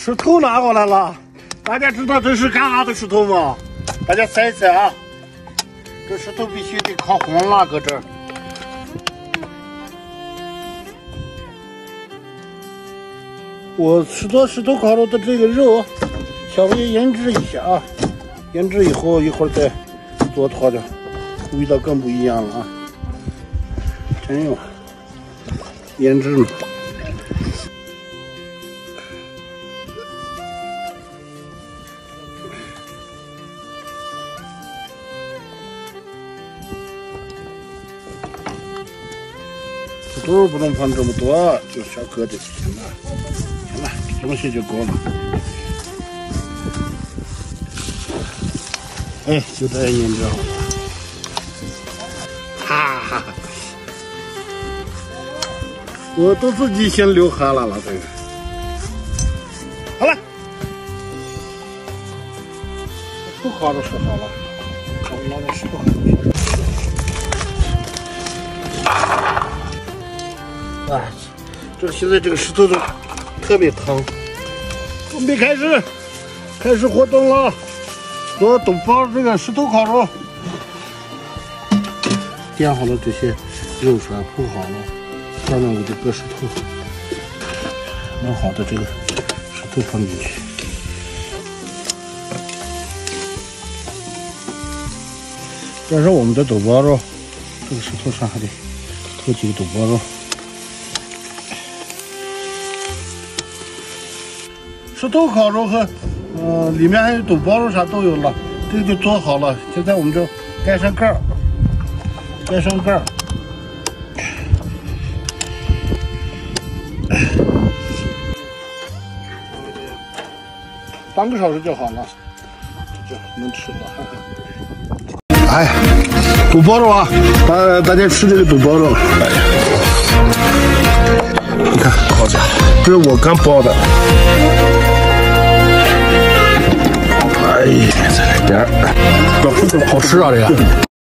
石头拿过来了，大家知道这是干啥的石头吗？大家猜一猜啊！这石头必须得烤红了，搁这儿。我吃做石头烤肉的这个肉，稍微腌制一下啊，腌制以后一会儿再做它的，味道更不一样了啊！真有腌制嘛。 土豆不能放这么多，就小颗的就行了。行了，这么些就够了。哎，就这样腌制好了。哈哈哈！我都自己先流汗了这个。好了，石头烤都吃好了，我拿点石头烤。 哎，这现在这个石头都特别疼。准备开始活动了，做豆包这个石头烤肉。垫好了这些肉出来，铺好了，下面我就搁石头，弄好的这个石头放进去。这是我们的豆包肉，这个石头上还得搁几个豆包肉。 石头烤肉和里面还有豆包肉啥都有了，这个就做好了。现在我们就盖上盖儿，盖上盖儿。半个小时就好了，这就能吃了。哎，豆包肉啊，大家吃这个豆包肉。你看，好家伙，这是我刚包的。 哎呀，再来点儿，好吃啊这个。